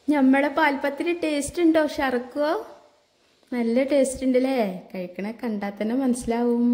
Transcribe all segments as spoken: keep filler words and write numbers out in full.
ഞമ്മടെ പാൽപ്പത്തിരി ടേസ്റ്റ് ഉണ്ടോ ഷർക്കോ? നല്ല ടേസ്റ്റ് ഉണ്ടല്ലേ. കഴിക്കണ കണ്ടാൽ തന്നെ മനസ്സിലാവും.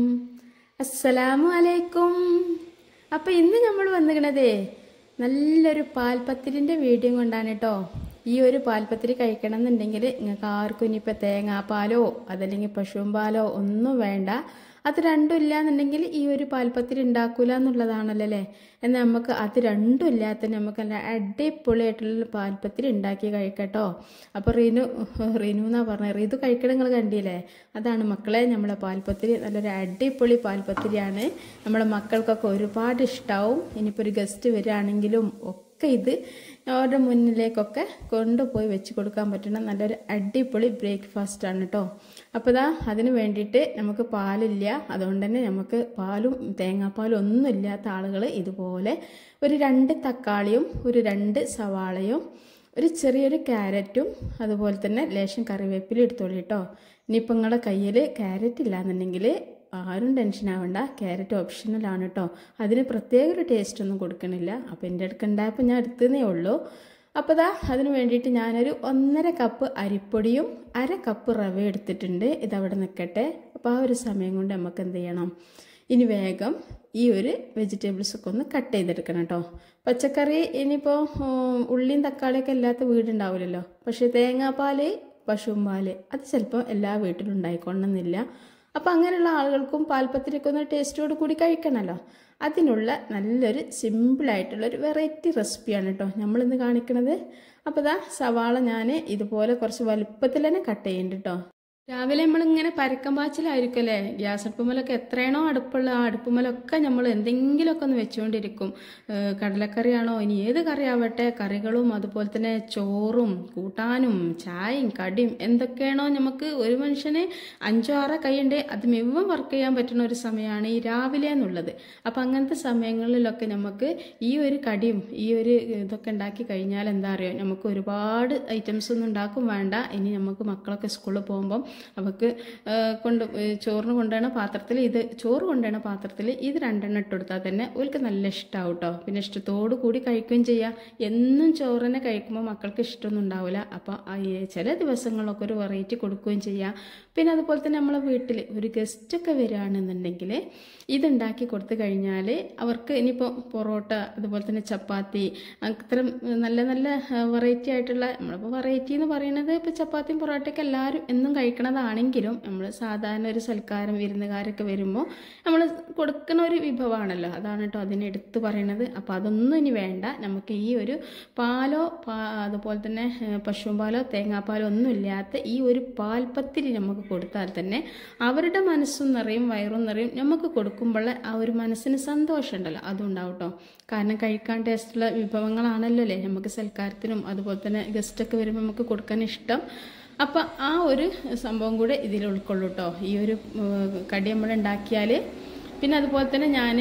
അസ്സലാമു അലൈക്കും. അപ്പം ഇന്ന് നമ്മൾ വന്നിരിക്കണതേ നല്ലൊരു പാൽപ്പത്തിരിൻ്റെ വീഡിയോ കൊണ്ടാണ് കേട്ടോ. ഈ ഒരു പാൽപ്പത്തിരി കഴിക്കണം എന്നുണ്ടെങ്കിൽ നിങ്ങൾക്ക് ആർക്കും ഇനിയിപ്പോൾ തേങ്ങാപ്പാലോ അതല്ലെങ്കിൽ പശുവും പാലോ ഒന്നും വേണ്ട. അത് രണ്ടും ഇല്ല എന്നുണ്ടെങ്കിൽ ഈ ഒരു പാൽപ്പത്തിരി ഉണ്ടാക്കൂല എന്നുള്ളതാണല്ലോ അല്ലേ. എന്നാൽ നമുക്ക് അത് രണ്ടും ഇല്ലാത്ത നമുക്ക് നല്ല അടിപൊളിയായിട്ടുള്ള പാൽപ്പത്തിരി ഉണ്ടാക്കി കഴിക്കട്ടോ. അപ്പോൾ റീനു റീനു എന്നാ പറഞ്ഞത്, റീതു കഴിക്കണം നിങ്ങൾ കണ്ടില്ലേ. അതാണ് മക്കളെ നമ്മളെ പാൽപ്പത്തിരി. നല്ലൊരു അടിപൊളി പാൽപ്പത്തിരിയാണ്. നമ്മളെ മക്കൾക്കൊക്കെ ഒരുപാട് ഇഷ്ടമാവും. ഇനിയിപ്പോൾ ഒരു ഗസ്റ്റ് വരികയാണെങ്കിലും ഒക്കെ ഇത് അവരുടെ മുന്നിലേക്കൊക്കെ കൊണ്ടുപോയി വെച്ച് കൊടുക്കാൻ പറ്റുന്ന നല്ലൊരു അടിപൊളി ബ്രേക്ക്ഫാസ്റ്റ് ആണ് കേട്ടോ. അപ്പോൾ ഇതാ അതിന് വേണ്ടിയിട്ട് നമുക്ക് പാലില്ല, അതുകൊണ്ട് തന്നെ നമുക്ക് പാലും തേങ്ങാപ്പാലും ഒന്നും ഇല്ലാത്ത ആളുകൾ ഇതുപോലെ ഒരു രണ്ട് തക്കാളിയും ഒരു രണ്ട് സവാളയും ഒരു ചെറിയൊരു ക്യാരറ്റും അതുപോലെ തന്നെ ലേശം കറിവേപ്പില എടുത്തോളൂ കേട്ടോ. ഇനിയിപ്പോൾ നിങ്ങളുടെ കയ്യിൽ ക്യാരറ്റ് ഇല്ലാന്നുണ്ടെങ്കിൽ ആരും ടെൻഷൻ ആവണ്ട, ക്യാരറ്റ് ഓപ്ഷണലാണ് കേട്ടോ. അതിന് പ്രത്യേക ഒരു ടേസ്റ്റ് ഒന്നും കൊടുക്കണില്ല. അപ്പോൾ എൻ്റെ അടുക്ക് ഉണ്ടായപ്പോൾ ഞാൻ എടുത്തതേ ഉള്ളൂ. അപ്പോൾ ദാ അതിന് വേണ്ടിയിട്ട് ഞാനൊരു ഒന്നര കപ്പ് അരിപ്പൊടിയും അര കപ്പ് റവ എടുത്തിട്ടുണ്ട്. ഇതവിടെ നിൽക്കട്ടെ. അപ്പോൾ ആ ഒരു സമയം കൊണ്ട് നമുക്ക് എന്ത് ചെയ്യണം, ഇനി വേഗം ഈ ഒരു വെജിറ്റബിൾസൊക്കെ ഒന്ന് കട്ട് ചെയ്തെടുക്കണം കേട്ടോ. പച്ചക്കറി ഇനിയിപ്പോൾ ഉള്ളിയും തക്കാളിയൊക്കെ ഇല്ലാത്ത വീടുണ്ടാവില്ലല്ലോ. പക്ഷേ തേങ്ങാപ്പാൽ പശുവും പാല് അത് ചിലപ്പോൾ എല്ലാ വീട്ടിലും ഉണ്ടായിക്കൊള്ളണമെന്നില്ല. അപ്പോൾ അങ്ങനെയുള്ള ആളുകൾക്കും പാൽപ്പത്തിരിയൊക്കെ ഒന്ന് ടേസ്റ്റോട് കൂടി കഴിക്കണമല്ലോ. അതിനുള്ള നല്ലൊരു സിമ്പിളായിട്ടുള്ളൊരു വെറൈറ്റി റെസിപ്പിയാണ് കേട്ടോ നമ്മളിന്ന് കാണിക്കുന്നത്. അപ്പോൾ ഇതാ സവാള ഞാൻ ഇതുപോലെ കുറച്ച് വലുപ്പത്തിൽ തന്നെ കട്ട് ചെയ്യുന്നുണ്ട് കേട്ടോ. രാവിലെ നമ്മളിങ്ങനെ പരക്കം പാച്ചിലായിരിക്കും അല്ലേ. ഗ്യാസ് അടുപ്പുമലൊക്കെ എത്രയാണോ അടുപ്പുള്ള ആ അടുപ്പുമലൊക്കെ നമ്മൾ എന്തെങ്കിലുമൊക്കെ ഒന്ന് വെച്ചുകൊണ്ടിരിക്കും. കടലക്കറിയാണോ ഇനി ഏത് കറി ആവട്ടെ, കറികളും അതുപോലെ തന്നെ ചോറും കൂട്ടാനും ചായയും കടിയും എന്തൊക്കെയാണോ നമുക്ക് ഒരു മനുഷ്യന് അഞ്ചോ ആറോ കൈയുണ്ട് അത് മെവ്വം വർക്ക് ചെയ്യാൻ പറ്റുന്ന ഒരു സമയമാണ് ഈ രാവിലെ എന്നുള്ളത്. അപ്പം അങ്ങനത്തെ സമയങ്ങളിലൊക്കെ നമുക്ക് ഈ ഒരു കടിയും ഈ ഒരു ഇതൊക്കെ ഉണ്ടാക്കി കഴിഞ്ഞാൽ എന്താ അറിയോ, നമുക്ക് ഒരുപാട് ഐറ്റംസ് ഒന്നും ഉണ്ടാക്കും വേണ്ട. ഇനി നമുക്ക് മക്കളൊക്കെ സ്കൂളിൽ പോകുമ്പം അവർക്ക് കൊണ്ട് ചോറിന് കൊണ്ടുവരുന്ന പാത്രത്തിൽ ഇത് ചോറ് കൊണ്ടുവരുന്ന പാത്രത്തിൽ ഇത് രണ്ടെണ്ണം ഇട്ട് കൊടുത്താൽ തന്നെ അവർക്ക് നല്ല ഇഷ്ടമാവും കേട്ടോ. പിന്നെ ഇഷ്ടത്തോടു കൂടി കഴിക്കുകയും ചെയ്യാം. എന്നും ചോറ് തന്നെ കഴിക്കുമ്പോൾ മക്കൾക്ക് ഇഷ്ടമൊന്നും ഉണ്ടാവില്ല. അപ്പോൾ ചില ദിവസങ്ങളിലൊക്കെ ഒരു വെറൈറ്റി കൊടുക്കുകയും ചെയ്യാം. പിന്നെ അതുപോലെ തന്നെ നമ്മളെ വീട്ടിൽ ഒരു ഗസ്റ്റൊക്കെ വരികയാണെന്നുണ്ടെങ്കിൽ ഇതുണ്ടാക്കി കൊടുത്തു കഴിഞ്ഞാൽ അവർക്ക് ഇനിയിപ്പോൾ പൊറോട്ട അതുപോലെ തന്നെ ചപ്പാത്തി അത്തരം നല്ല നല്ല വെറൈറ്റി ആയിട്ടുള്ള, നമ്മളിപ്പോൾ വെറൈറ്റി എന്ന് പറയുന്നത് ഇപ്പോൾ ചപ്പാത്തിയും പൊറോട്ടയൊക്കെ എല്ലാവരും എന്നും കഴിക്കണതാണെങ്കിലും നമ്മൾ സാധാരണ ഒരു സൽക്കാരം വിരുന്നുകാരൊക്കെ വരുമ്പോൾ നമ്മൾ കൊടുക്കുന്ന ഒരു വിഭവമാണല്ലോ. അതാണ് കേട്ടോ അതിനെ എടുത്ത് പറയണത്. അപ്പോൾ അതൊന്നും ഇനി വേണ്ട. നമുക്ക് ഈ ഒരു പാലോ പാ അതുപോലെ തന്നെ പശുവും പാലോ തേങ്ങാപ്പാലോ ഒന്നും ഇല്ലാത്ത ഈ ഒരു പാൽപ്പത്തിരി നമുക്ക് കൊടുത്താൽ തന്നെ അവരുടെ മനസ്സും നിറയും വയറും നിറയും. നമുക്ക് കൊടുക്കുമ്പോൾ ആ ഒരു മനസ്സിന് സന്തോഷം ഉണ്ടല്ലോ, അതും ഉണ്ടാവും കേട്ടോ. കാരണം കഴിക്കാൻ ടേസ്റ്റുള്ള വിഭവങ്ങളാണല്ലോ അല്ലേ നമുക്ക് സൽക്കാരത്തിനും അതുപോലെ തന്നെ ഗസ്റ്റൊക്കെ വരുമ്പോൾ നമുക്ക് കൊടുക്കാൻ ഇഷ്ടം. അപ്പം ആ ഒരു സംഭവം കൂടെ ഇതിൽ ഉൾക്കൊള്ളൂ കേട്ടോ ഈ ഒരു കടി നമ്മൾ ഉണ്ടാക്കിയാൽ. പിന്നെ അതുപോലെ തന്നെ ഞാൻ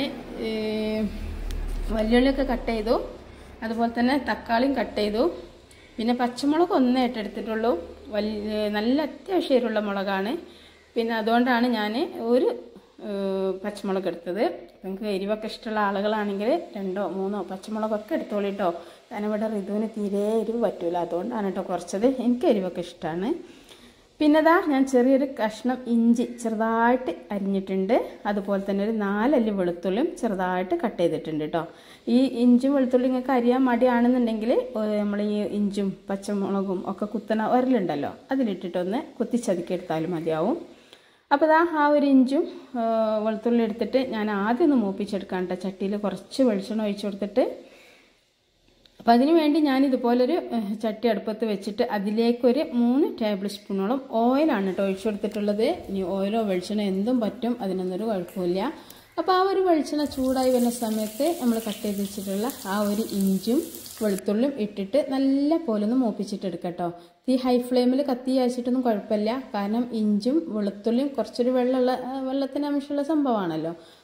വല്യുള്ളിയൊക്കെ കട്ട് ചെയ്തു, അതുപോലെ തന്നെ തക്കാളിയും കട്ട് ചെയ്തു. പിന്നെ പച്ചമുളക് ഒന്നേ എടുത്തിട്ടുള്ളൂ. വലിയ നല്ല അത്യാവശ്യം എരിവുള്ള മുളകാണ്. പിന്നെ അതുകൊണ്ടാണ് ഞാൻ ഒരു പച്ചമുളക് എടുത്തത്. നിങ്ങൾക്ക് എരിവൊക്കെ ഇഷ്ടമുള്ള ആളുകളാണെങ്കിൽ രണ്ടോ മൂന്നോ പച്ചമുളകൊക്കെ എടുത്തോളൂ കേട്ടോ. കാരണം ഇവിടെ ഋതുവിന് തീരെ എരിവ് പറ്റൂല, അതുകൊണ്ടാണ് കേട്ടോ കുറച്ചത്. എനിക്ക് എരിവൊക്കെ ഇഷ്ടമാണ്. പിന്നെ ദാ ഞാൻ ചെറിയൊരു കഷ്ണം ഇഞ്ചി ചെറുതായിട്ട് അരിഞ്ഞിട്ടുണ്ട്. അതുപോലെ തന്നെ ഒരു നാലല്ലി വെളുത്തുള്ളിയും ചെറുതായിട്ട് കട്ട് ചെയ്തിട്ടുണ്ട് കേട്ടോ. ഈ ഇഞ്ചും വെളുത്തുള്ളി നിങ്ങൾക്ക് അരിയാൻ മടിയാണെന്നുണ്ടെങ്കിൽ നമ്മൾ ഈ ഇഞ്ചും പച്ചമുളകും ഒക്കെ കുത്തണ ഉരലുണ്ടല്ലോ അതിലിട്ടിട്ടൊന്ന് കുത്തിച്ചതുക്കി എടുത്താലും മതിയാവും. അപ്പോൾ ദാ ആ ഒരു ഇഞ്ചും വെളുത്തുള്ളി എടുത്തിട്ട് ഞാൻ ആദ്യം ഒന്ന് മൂപ്പിച്ചെടുക്കാം കേട്ടോ. ചട്ടിയിൽ കുറച്ച് വെളിച്ചെണ്ണ ഒഴിച്ചു കൊടുത്തിട്ട്. അപ്പോൾ അതിന് വേണ്ടി ഞാൻ ഇതുപോലൊരു ചട്ടി അടുപ്പത്ത് വെച്ചിട്ട് അതിലേക്കൊരു മൂന്ന് ടേബിൾ സ്പൂണോളം ഓയിലാണ് കേട്ടോ ഒഴിച്ചു കൊടുത്തിട്ടുള്ളത്. ഇനി ഓയിലോ വെളിച്ചെണ്ണ എന്തും പറ്റും, അതിനൊന്നൊരു കുഴപ്പമില്ല. അപ്പോൾ ആ ഒരു വെളിച്ചെണ്ണ ചൂടായി വരുന്ന സമയത്ത് നമ്മൾ കട്ട് ചെയ്ത് വെച്ചിട്ടുള്ള ആ ഒരു ഇഞ്ചും വെളുത്തുള്ളിയും ഇട്ടിട്ട് നല്ല പോലെ ഒന്ന് മൂപ്പിച്ചിട്ടെടുക്കാം കേട്ടോ. തീ ഹൈ ഫ്ലെയിമിൽ കത്തി അയച്ചിട്ടൊന്നും കുഴപ്പമില്ല. കാരണം ഇഞ്ചും വെളുത്തുള്ളിയും കുറച്ചൊരു വെള്ളമുള്ള വെള്ളത്തിന് അംശമുള്ള സംഭവമാണല്ലോ.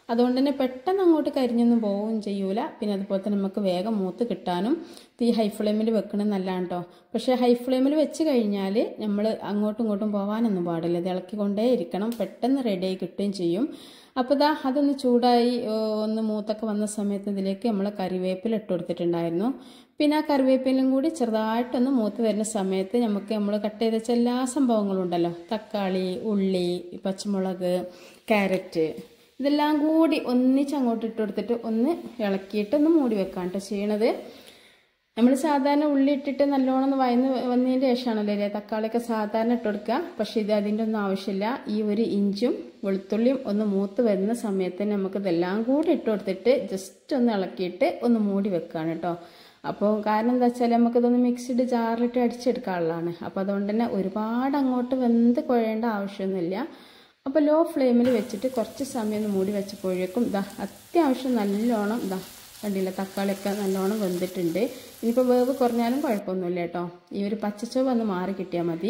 അതുകൊണ്ട് തന്നെ പെട്ടെന്ന് അങ്ങോട്ട് കരിഞ്ഞൊന്നും പോവുകയും ചെയ്യൂല. പിന്നെ അതുപോലെ തന്നെ നമുക്ക് വേഗം മൂത്ത് കിട്ടാനും തീ ഹൈ ഫ്ലെയിമിൽ വെക്കണം നല്ലതാണ് കേട്ടോ. പക്ഷേ ഹൈ ഫ്ലെയിമിൽ വെച്ച് കഴിഞ്ഞാൽ നമ്മൾ അങ്ങോട്ടും ഇങ്ങോട്ടും പോകാനൊന്നും പാടില്ല. ഇത് ഇളക്കിക്കൊണ്ടേ ഇരിക്കണം, പെട്ടെന്ന് റെഡിയായി കിട്ടുകയും ചെയ്യും. അപ്പോൾ ദാ അതൊന്ന് ചൂടായി ഒന്ന് മൂത്തൊക്കെ വന്ന സമയത്ത് ഇതിലേക്ക് നമ്മൾ കറിവേപ്പില ഇട്ട് കൊടുത്തിട്ടുണ്ടായിരുന്നു. പിന്നെ ആ കറിവേപ്പിലും കൂടി ചെറുതായിട്ടൊന്ന് മൂത്ത് വരുന്ന സമയത്ത് നമുക്ക് നമ്മൾ കട്ട് ചെയ്ത വെച്ച എല്ലാ സംഭവങ്ങളും ഉണ്ടല്ലോ, തക്കാളി, ഉള്ളി, പച്ചമുളക്, ക്യാരറ്റ്, ഇതെല്ലാം കൂടി ഒന്നിച്ച് അങ്ങോട്ട് ഇട്ട് കൊടുത്തിട്ട് ഒന്ന് ഇളക്കിയിട്ട് ഒന്ന് മൂടി വെക്കാൻ കേട്ടോ ചെയ്യണത്. നമ്മൾ സാധാരണ ഉള്ളി ഇട്ടിട്ട് നല്ലോണം ഒന്ന് വയന്ന് വന്നതിന് ശേഷമാണല്ലോ അല്ലേ തക്കാളിയൊക്കെ സാധാരണ ഇട്ട് കൊടുക്കുക. പക്ഷേ ഇത് അതിൻ്റെ ഒന്നും ആവശ്യമില്ല. ഈ ഒരു ഇഞ്ചും വെളുത്തുള്ളിയും ഒന്ന് മൂത്ത് വരുന്ന സമയത്ത് നമുക്ക് ഇതെല്ലാം കൂടി ഇട്ട് കൊടുത്തിട്ട് ജസ്റ്റ് ഒന്ന് ഇളക്കിയിട്ട് ഒന്ന് മൂടി വെക്കുകയാണ് കേട്ടോ. അപ്പോൾ കാരണം എന്താ വെച്ചാൽ നമുക്കിതൊന്ന് മിക്സിഡ് ജാറിലിട്ട് അടിച്ചെടുക്കാനുള്ളതാണ്. അപ്പോൾ അതുകൊണ്ട് തന്നെ ഒരുപാട് അങ്ങോട്ട് വെന്ത് കുഴയേണ്ട ആവശ്യമൊന്നുമില്ല. അപ്പോൾ ലോ ഫ്ലെയിമിൽ വെച്ചിട്ട് കുറച്ച് സമയം ഒന്ന് മൂടി വെച്ചപ്പോഴേക്കും ഇതാ അത്യാവശ്യം നല്ലോണം ഇതാ കണ്ടില്ല തക്കാളിയൊക്കെ നല്ലോണം വെന്തിട്ടുണ്ട്. ഇനിയിപ്പോൾ വേവ് കുറഞ്ഞാലും കുഴപ്പമൊന്നുമില്ല കേട്ടോ. ഈ ഒരു പച്ചച്ചോ വന്ന് മാറി കിട്ടിയാൽ മതി.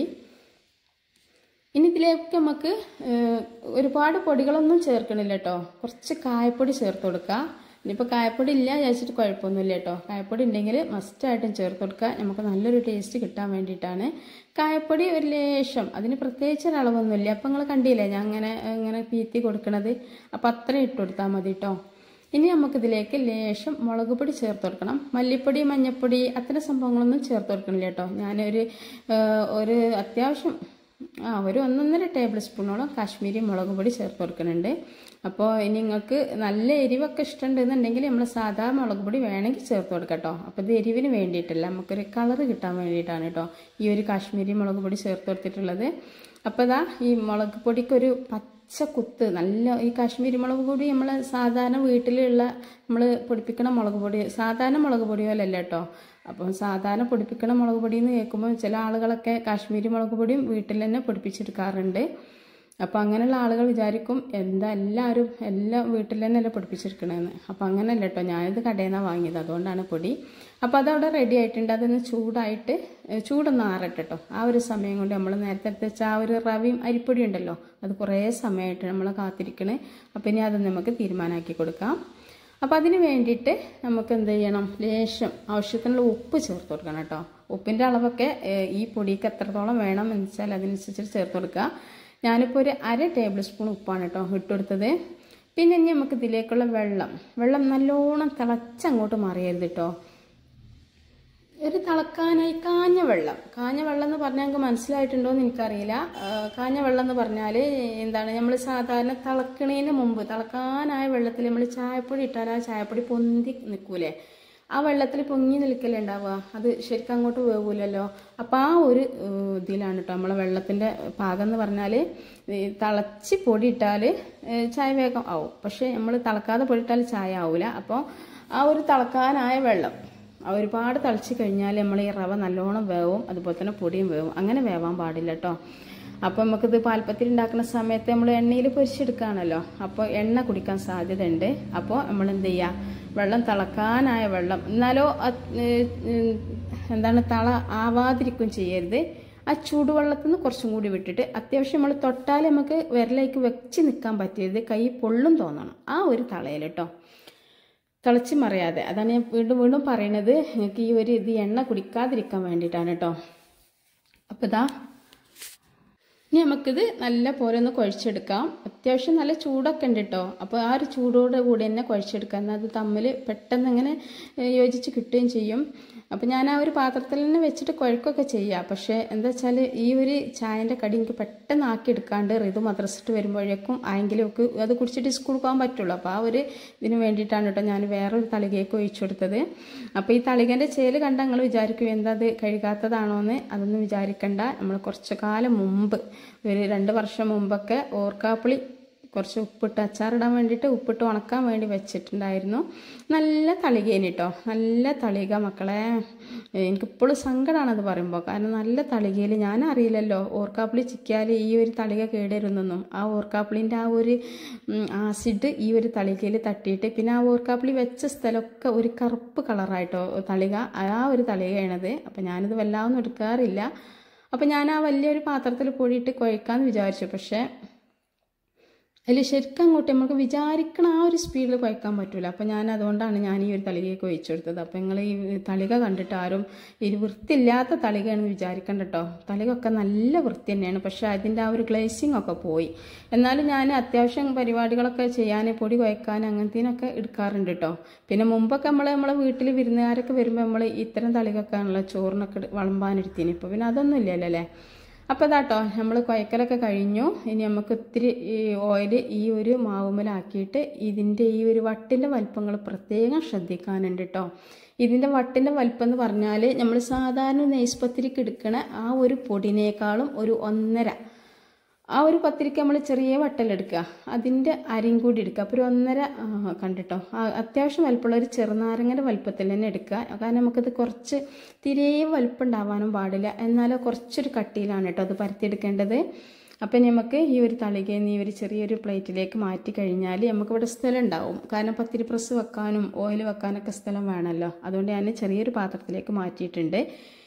ഇനി ഇതിലേക്ക് നമുക്ക് ഒരുപാട് പൊടികളൊന്നും ചേർക്കണില്ല കേട്ടോ. കുറച്ച് കായപ്പൊടി ചേർത്ത് കൊടുക്കുക. ഇനിയിപ്പോൾ കായപ്പൊടി ഇല്ല വിചാരിച്ചിട്ട് കുഴപ്പമൊന്നുമില്ല കേട്ടോ. കായപ്പൊടി ഉണ്ടെങ്കിൽ മസ്റ്റായിട്ടും ചേർത്ത് കൊടുക്കുക. നമുക്ക് നല്ലൊരു ടേസ്റ്റ് കിട്ടാൻ വേണ്ടിയിട്ടാണ്. കായപ്പൊടി ഒരു ലേശം, അതിന് പ്രത്യേകിച്ച് ഒരളവൊന്നുമില്ല. അപ്പം നിങ്ങൾ കണ്ടില്ലേ ഞാൻ അങ്ങനെ ഇങ്ങനെ പീത്തി കൊടുക്കണത്, അപ്പം അത്രയും ഇട്ട് കൊടുത്താൽ മതി കേട്ടോ. ഇനി നമുക്കിതിലേക്ക് ലേശം മുളക് പൊടി ചേർത്ത് കൊടുക്കണം. മല്ലിപ്പൊടി, മഞ്ഞൾപ്പൊടി അത്തരം സംഭവങ്ങളൊന്നും ചേർത്ത് കൊടുക്കണില്ല കേട്ടോ. ഞാനൊരു ഒരു അത്യാവശ്യം ആ ഒരു ഒന്നൊന്നര ടേബിൾ സ്പൂണോളം കാശ്മീരി മുളക് പൊടി ചേർത്ത് കൊടുക്കുന്നുണ്ട്. അപ്പോൾ ഇനി നിങ്ങൾക്ക് നല്ല എരിവൊക്കെ ഇഷ്ടമുണ്ടെന്നുണ്ടെങ്കിൽ നമ്മൾ സാധാ മുളക് പൊടി വേണമെങ്കിൽ ചേർത്ത് കൊടുക്കാം കേട്ടോ. അപ്പോൾ ഇത് എരിവിന് വേണ്ടിയിട്ടല്ല, നമുക്കൊരു കളറ് കിട്ടാൻ വേണ്ടിയിട്ടാണ് കേട്ടോ ഈ ഒരു കാശ്മീരി മുളക് പൊടി ചേർത്ത് കൊടുത്തിട്ടുള്ളത്. അപ്പോൾ ഇതാ ഈ മുളക് പൊടിക്കൊരു പച്ച കുത്ത് നല്ല, ഈ കാശ്മീരി മുളക് പൊടി നമ്മൾ സാധാരണ വീട്ടിലുള്ള നമ്മൾ പൊടിപ്പിക്കണ മുളക് പൊടി സാധാരണ മുളക് പൊടി പോലല്ല കേട്ടോ. അപ്പം സാധാരണ പൊടിപ്പിക്കണ മുളക് പൊടി എന്ന് കേൾക്കുമ്പോൾ ചില ആളുകളൊക്കെ കാശ്മീരി മുളക് പൊടിയും വീട്ടിൽ തന്നെ പൊടിപ്പിച്ചെടുക്കാറുണ്ട്. അപ്പോൾ അങ്ങനെയുള്ള ആളുകൾ വിചാരിക്കും എന്താ എല്ലാവരും എല്ലാം വീട്ടിൽ തന്നെയല്ലേ പൊടിപ്പിച്ചെടുക്കണമെന്ന്. അപ്പോൾ അങ്ങനെയല്ല കേട്ടോ, ഞാനിത് കടയിൽ നിന്നാണ് വാങ്ങിയത്, അതുകൊണ്ടാണ് പൊടി. അപ്പോൾ അതവിടെ റെഡി ആയിട്ടുണ്ട്. അതൊന്ന് ചൂടായിട്ട് ചൂടൊന്ന് ആറട്ടെ കേട്ടോ. ആ ഒരു സമയം കൊണ്ട് നമ്മൾ നേരത്തെ എടുത്ത് വെച്ച ആ ഒരു റവയും അരിപ്പൊടി ഉണ്ടല്ലോ, അത് കുറേ സമയമായിട്ട് നമ്മൾ കാത്തിരിക്കണേ. അപ്പോൾ ഇനി അത് നമുക്ക് തീരുമാനമാക്കി കൊടുക്കാം. അപ്പോൾ അതിന് വേണ്ടിയിട്ട് നമുക്ക് എന്ത് ചെയ്യണം, ലേശം ആവശ്യത്തിനുള്ള ഉപ്പ് ചേർത്ത് കൊടുക്കണം കേട്ടോ. ഉപ്പിൻ്റെ അളവൊക്കെ ഈ പൊടിക്ക് എത്രത്തോളം വേണം എന്ന് വെച്ചാൽ അതിനനുസരിച്ച് ചേർത്ത് കൊടുക്കുക. ഞാനിപ്പോൾ ഒരു അര ടേബിൾ സ്പൂൺ ഉപ്പാണ് കേട്ടോ ഇട്ടെടുത്തത്. പിന്നെ ഇനി നമുക്ക് ഇതിലേക്കുള്ള വെള്ളം വെള്ളം നല്ലോണം തിളച്ചങ്ങോട്ട് മാറിയരുത് കേട്ടോ. ഒരു തിളക്കാനായി കാഞ്ഞ വെള്ളം കാഞ്ഞ വെള്ളം എന്ന് പറഞ്ഞാൽ ഞങ്ങൾക്ക് മനസ്സിലായിട്ടുണ്ടോ എന്ന് എനിക്കറിയില്ല. കാഞ്ഞ വെള്ളം എന്ന് പറഞ്ഞാൽ എന്താണ്, നമ്മൾ സാധാരണ തിളക്കണതിന് മുമ്പ് തിളക്കാനായ വെള്ളത്തിൽ നമ്മൾ ചായപ്പൊടി ഇട്ടാൽ ആ ചായപ്പൊടി പൊന്തി നിൽക്കൂലേ, ആ വെള്ളത്തിൽ പൊങ്ങി നിൽക്കലേ ഉണ്ടാവുക, അത് ശരിക്കും അങ്ങോട്ട് വേവൂലല്ലോ. അപ്പോൾ ആ ഒരു ഇതിലാണ് കേട്ടോ നമ്മളെ വെള്ളത്തിൻ്റെ പാകം എന്ന് പറഞ്ഞാൽ. തിളച്ച് പൊടി ഇട്ടാൽ ചായ വേഗം ആവും, പക്ഷേ നമ്മൾ തിളക്കാതെ പൊടി ഇട്ടാൽ ചായ ആവില്ല. അപ്പോൾ ആ ഒരു തിളക്കാനായ വെള്ളം ഒരുപാട് തിളച്ച് കഴിഞ്ഞാൽ നമ്മൾ ഈ റവ നല്ലോണം വേവും, അതുപോലെ തന്നെ പൊടിയും വേവും. അങ്ങനെ വേവാൻ പാടില്ല കേട്ടോ. അപ്പോൾ നമുക്കിത് പാൽപ്പത്തിരി ഉണ്ടാക്കുന്ന സമയത്ത് നമ്മൾ എണ്ണയിൽ പൊരിച്ചെടുക്കുകയാണല്ലോ, അപ്പോൾ എണ്ണ കുടിക്കാൻ സാധ്യത ഉണ്ട്. അപ്പോൾ നമ്മൾ എന്ത് ചെയ്യുക, വെള്ളം തിളക്കാനായ വെള്ളം, എന്നാലോ എന്താണ് തള ആവാതിരിക്കും ചെയ്യരുത്. ആ ചൂടുവെള്ളത്തിൽ നിന്ന് കുറച്ചും കൂടി വിട്ടിട്ട് അത്യാവശ്യം നമ്മൾ തൊട്ടാൽ നമുക്ക് വിരലേക്ക് വെച്ച് നിൽക്കാൻ പറ്റിയത്, കൈ പൊള്ളും തോന്നണം ആ ഒരു തളയിൽ കേട്ടോ, തിളച്ച് മറിയാതെ. അതാണ് ഞാൻ വീണ്ടും വീണ്ടും പറയണത്, നിങ്ങൾക്ക് ഈ ഒരു ഇത് എണ്ണ കുടിക്കാതിരിക്കാൻ വേണ്ടിയിട്ടാണ് കേട്ടോ. അപ്പോൾ ഇതാ ഇനി നമുക്കിത് നല്ല പോലെ ഒന്ന് കുഴച്ചെടുക്കാം. അത്യാവശ്യം നല്ല ചൂടൊക്കെ ഉണ്ട് കേട്ടോ. അപ്പോൾ ആ ഒരു ചൂടോട് കൂടി തന്നെ കുഴച്ചെടുക്കാം, എന്നാൽ അത് തമ്മിൽ പെട്ടെന്ന് ഇങ്ങനെ യോജിച്ച് കിട്ടുകയും ചെയ്യും. അപ്പോൾ ഞാൻ ആ ഒരു പാത്രത്തിൽ തന്നെ വെച്ചിട്ട് കുഴക്കൊക്കെ ചെയ്യാം. പക്ഷേ എന്താ വെച്ചാൽ ഈ ഒരു ചായൻ്റെ കടി എനിക്ക് പെട്ടെന്ന് ആക്കി എടുക്കാണ്ട് ഇത് മദ്രസിട്ട് വരുമ്പോഴേക്കും ആയെങ്കിലും ഒക്കെ അത് കുടിച്ചിട്ട് സ്കൂളിൽ പോകാൻ പറ്റുള്ളൂ. അപ്പോൾ ആ ഒരു ഇതിന് വേണ്ടിയിട്ടാണ് കേട്ടോ ഞാൻ വേറൊരു തളികയൊക്കെ ഒഴിച്ചു കൊടുത്തത്. അപ്പോൾ ഈ തളികേൻ്റെ ചേല് കണ്ട നിങ്ങൾ വിചാരിക്കും എന്താ അത് കഴുകാത്തതാണോ എന്ന്. അതൊന്നും വിചാരിക്കണ്ട. നമ്മൾ കുറച്ച് കാലം മുമ്പ്, ഒരു രണ്ട് വർഷം മുമ്പൊക്കെ ഓർക്കാപ്പുളി കുറച്ച് ഉപ്പിട്ട് അച്ചാറിടാൻ വേണ്ടിയിട്ട് ഉപ്പിട്ട് ഉണക്കാൻ വേണ്ടി വെച്ചിട്ടുണ്ടായിരുന്നു. നല്ല തളികേന് കേട്ടോ, നല്ല തളിക മക്കളെ. എനിക്കിപ്പോഴും സങ്കടമാണ് അത് പറയുമ്പോൾ, കാരണം നല്ല തളികയിൽ ഞാൻ അറിയില്ലല്ലോ ഓർക്കാപ്പുളി ചിക്കിയാൽ ഈ ഒരു തളിക കേടരുന്നൊന്നും. ആ ഓർക്കാപ്പുളിൻ്റെ ആ ഒരു ആസിഡ് ഈ ഒരു തളികയിൽ തട്ടിയിട്ട് പിന്നെ ആ ഓർക്കാപ്പുളി വെച്ച സ്ഥലമൊക്കെ ഒരു കറുപ്പ് കളറായിട്ടോ തളിക, ആ ഒരു തളികയാണത്. അപ്പം ഞാനിത് വല്ലാതൊന്നും എടുക്കാറില്ല. അപ്പം ഞാൻ ആ വലിയൊരു പാത്രത്തിൽ പൊടിയിട്ട് കുഴക്കാമെന്ന് വിചാരിച്ചു. പക്ഷേ അതിൽ ശരിക്കും അങ്ങോട്ട് നമുക്ക് വിചാരിക്കണ ആ ഒരു സ്പീഡിൽ കുഴക്കാൻ പറ്റില്ല. അപ്പോൾ ഞാൻ അതുകൊണ്ടാണ് ഞാൻ ഈ ഒരു തളികയൊക്കെ ഒഴിച്ചു കൊടുത്തത്. അപ്പോൾ നിങ്ങൾ ഈ തളിക കണ്ടിട്ട് ആരും ഈ വൃത്തിയില്ലാത്ത തളികയാണെന്ന് വിചാരിക്കണ്ട കേട്ടോ. തളികയൊക്കെ നല്ല വൃത്തി തന്നെയാണ്, പക്ഷേ അതിൻ്റെ ആ ഒരു ഗ്ലേസിങ് ഒക്കെ പോയി. എന്നാലും ഞാൻ അത്യാവശ്യം പരിപാടികളൊക്കെ ചെയ്യാൻ, പൊടി കുഴക്കാൻ അങ്ങനത്തേനൊക്കെ എടുക്കാറുണ്ട് കേട്ടോ. പിന്നെ മുമ്പൊക്കെ നമ്മൾ നമ്മളെ വീട്ടിൽ വിരുന്നുകാരൊക്കെ വരുമ്പോൾ നമ്മൾ ഇത്തരം തളികയൊക്കെ ആണല്ലോ ചോറിനൊക്കെ വിളമ്പാനെടുത്തിന്. ഇപ്പോൾ പിന്നെ അതൊന്നും ഇല്ലല്ലോ അല്ലേ. അപ്പോൾ അതാട്ടോ നമ്മൾ കുഴക്കലൊക്കെ കഴിഞ്ഞു. ഇനി നമുക്ക് ഇത്തിരി ഈ ഓയിൽ ഈ ഒരു മാവുമ്മലാക്കിയിട്ട് ഇതിൻ്റെ ഈ ഒരു വട്ടിൻ്റെ വലിപ്പങ്ങൾ പ്രത്യേകം ശ്രദ്ധിക്കാനുണ്ട് കേട്ടോ. ഇതിൻ്റെ വട്ടിൻ്റെ വലിപ്പം എന്ന് പറഞ്ഞാൽ നമ്മൾ സാധാരണ നെയ്സ് പത്തിരിക്ക് എടുക്കണ ആ ഒരു പൊടിനേക്കാളും ഒരു ഒന്നര, ആ ഒരു പത്തിരിക്ക് നമ്മൾ ചെറിയ വട്ടലെടുക്കുക, അതിൻ്റെ അരിയും കൂടി എടുക്കുക. അപ്പോൾ ഒരു ഒന്നര കണ്ടിട്ടോ, അത്യാവശ്യം വലിപ്പമുള്ള ഒരു ചെറുനാരങ്ങൻ്റെ വലിപ്പത്തിൽ തന്നെ എടുക്കുക. കാരണം നമുക്കത് കുറച്ച് തീരെ വലിപ്പം ഉണ്ടാവാനും പാടില്ല, എന്നാലും കുറച്ചൊരു കട്ടിയിലാണ് കേട്ടോ അത് പരത്തിയെടുക്കേണ്ടത്. അപ്പം നമുക്ക് ഈ ഒരു തളികയിൽ നിന്ന് ഈ ഒരു ചെറിയൊരു പ്ലേറ്റിലേക്ക് മാറ്റി കഴിഞ്ഞാൽ നമുക്കിവിടെ സ്ഥലം ഉണ്ടാവും. കാരണം പത്തിരി പ്രസ് വെക്കാനും ഓയിൽ വെക്കാനൊക്കെ സ്ഥലം വേണമല്ലോ. അതുകൊണ്ട് ഞാൻ ചെറിയൊരു പാത്രത്തിലേക്ക് മാറ്റിയിട്ടുണ്ട്.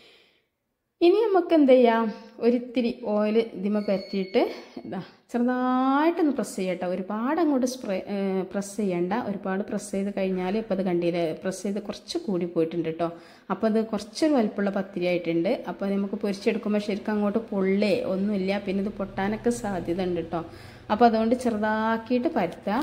ഇനി നമുക്ക് എന്ത് ചെയ്യാം, ഒരിത്തിരി ഓയിൽ ഇതിമ പരത്തിയിട്ട് ഇതാ ചെറുതായിട്ടൊന്ന് പ്രസ് ചെയ്യട്ടോ. ഒരുപാട് അങ്ങോട്ട് സ്പ്രേ പ്രസ് ചെയ്യണ്ട. ഒരുപാട് പ്രസ് ചെയ്ത് കഴിഞ്ഞാൽ ഇപ്പോൾ അത് കണ്ടില്ലേ, പ്രസ് ചെയ്ത് കുറച്ച് കൂടി പോയിട്ടുണ്ട് കേട്ടോ. അപ്പോൾ അത് കുറച്ചൊരു വലിപ്പമുള്ള പത്തിരി ആയിട്ടുണ്ട്. അപ്പോൾ നമുക്ക് പൊരിച്ചെടുക്കുമ്പോൾ ശരിക്കും അങ്ങോട്ട് പൊള്ളേ ഒന്നുമില്ല, പിന്നെ ഇത് പൊട്ടാനൊക്കെ സാധ്യത ഉണ്ട് കേട്ടോ. അപ്പോൾ അതുകൊണ്ട് ചെറുതാക്കിയിട്ട് പരത്തുക.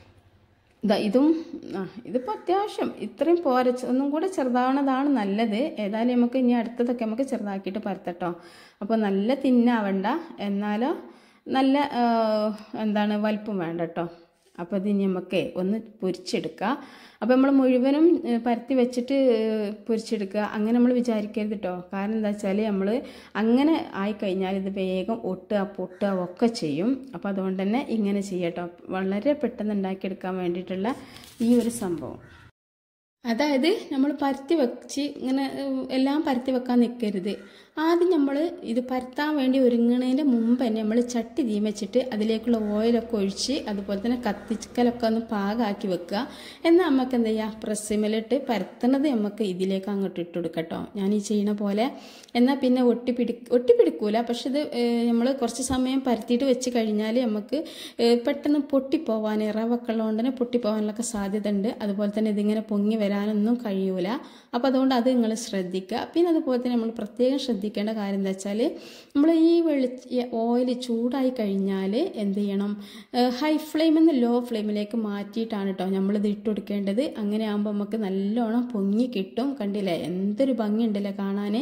ഇതാ ഇതും ആ ഇതിപ്പോൾ അത്യാവശ്യം ഇത്രയും പോര, ഒന്നും കൂടെ ചെറുതാവണതാണ് നല്ലത്. ഏതായാലും നമുക്ക് ഇനി അടുത്തതൊക്കെ നമുക്ക് ചെറുതാക്കിയിട്ട് പരത്തട്ടോ. അപ്പോൾ നല്ല തിന്നാവണ്ട, എന്നാലോ നല്ല എന്താണ് വലിപ്പം വേണ്ട കേട്ടോ. അപ്പോൾ ഇത് ഇനി നമുക്ക് ഒന്ന് പൊരിച്ചെടുക്കുക. അപ്പോൾ നമ്മൾ മുഴുവനും പരത്തി വെച്ചിട്ട് പൊരിച്ചെടുക്കുക അങ്ങനെ നമ്മൾ വിചാരിക്കരുത് കേട്ടോ. കാരണം എന്താ വെച്ചാൽ നമ്മൾ അങ്ങനെ ആയിക്കഴിഞ്ഞാൽ ഇത് വേഗം ഒട്ടുക പൊട്ടുക ഒക്കെ ചെയ്യും. അപ്പോൾ അതുകൊണ്ട് തന്നെ ഇങ്ങനെ ചെയ്യട്ടോ, വളരെ പെട്ടെന്ന് ഉണ്ടാക്കിയെടുക്കാൻ വേണ്ടിയിട്ടുള്ള ഈ ഒരു സംഭവം. അതായത് നമ്മൾ പരത്തി വെച്ച് ഇങ്ങനെ എല്ലാം പരത്തി വെക്കാൻ നിൽക്കരുത്. ആദ്യം നമ്മൾ ഇത് പരത്താൻ വേണ്ടി ഒരുങ്ങണതിൻ്റെ മുമ്പ് തന്നെ നമ്മൾ ചട്ടി തീ വെച്ചിട്ട് അതിലേക്കുള്ള ഓയിലൊക്കെ ഒഴിച്ച് അതുപോലെ തന്നെ കത്തിക്കലൊക്കെ ഒന്ന് പാകമാക്കി വെക്കുക. എന്നാൽ നമുക്ക് എന്താ ചെയ്യുക, പ്രസ്സിമലിട്ട് പരത്തണത് നമുക്ക് ഇതിലേക്ക് അങ്ങോട്ട് ഇട്ട് കൊടുക്കട്ടോ, ഞാൻ ഈ ചെയ്യണ പോലെ. എന്നാൽ പിന്നെ ഒട്ടിപ്പിടി ഒട്ടിപ്പിടിക്കൂല പക്ഷെ ഇത് നമ്മൾ കുറച്ച് സമയം പരത്തിയിട്ട് വെച്ച് കഴിഞ്ഞാൽ നമുക്ക് പെട്ടെന്ന് പൊട്ടിപ്പോവാൻ, റവൊക്കെ ഉള്ളതുകൊണ്ട് തന്നെ പൊട്ടിപ്പോവാനൊക്കെ സാധ്യത ഉണ്ട്. അതുപോലെ തന്നെ ഇതിങ്ങനെ പൊങ്ങി വരാനൊന്നും കഴിയൂല. അപ്പോൾ അതുകൊണ്ട് അത് നിങ്ങൾ ശ്രദ്ധിക്കുക. പിന്നെ അതുപോലെ തന്നെ നമ്മൾ പ്രത്യേകം ശ്രദ്ധിക്കേണ്ട കാര്യം എന്താ വെച്ചാൽ, നമ്മൾ ഈ വെളി ഓയിൽ ചൂടായി കഴിഞ്ഞാൽ എന്ത് ചെയ്യണം, ഹൈ ഫ്ലെയിമിൽ നിന്ന് ലോ ഫ്ലെയിമിലേക്ക് മാറ്റിയിട്ടാണ് കേട്ടോ നമ്മളിത് ഇട്ട് കൊടുക്കേണ്ടത്. അങ്ങനെ ആകുമ്പോൾ നമുക്ക് നല്ലോണം പൊങ്ങി കിട്ടും. കണ്ടില്ലേ എന്തൊരു ഭംഗിയുണ്ടല്ലേ കാണാൻ,